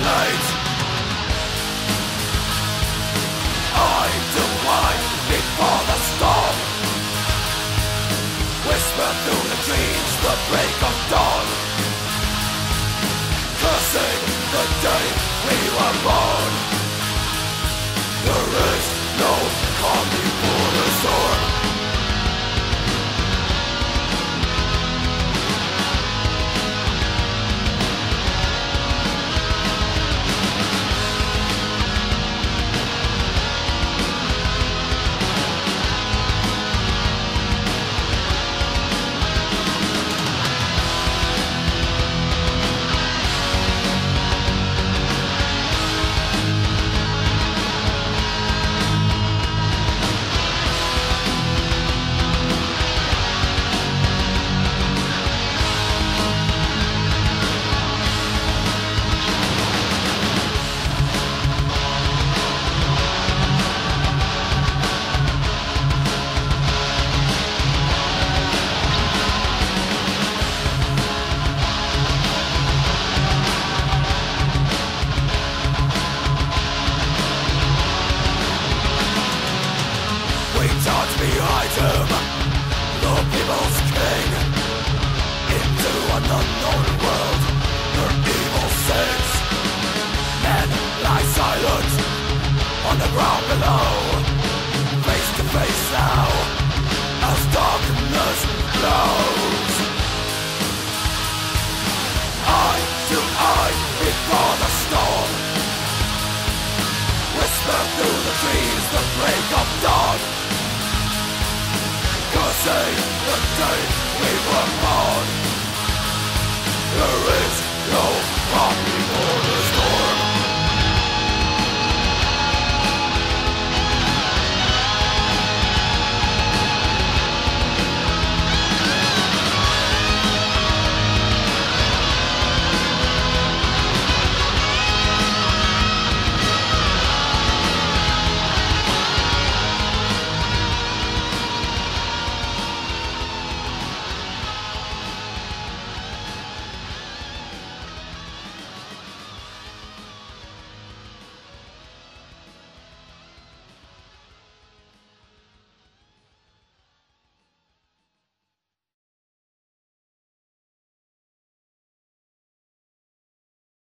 late. I do hide before the storm, whisper through the trees the break of dawn, cursing the day we were born. There is no calm before the storm. We touch behind him, the people's king, into an unknown world where evil sings. Men lie silent on the ground below, face to face now as darkness glows. Eye to eye before the storm, whisper through the trees the break of dawn, cursing the day we were born.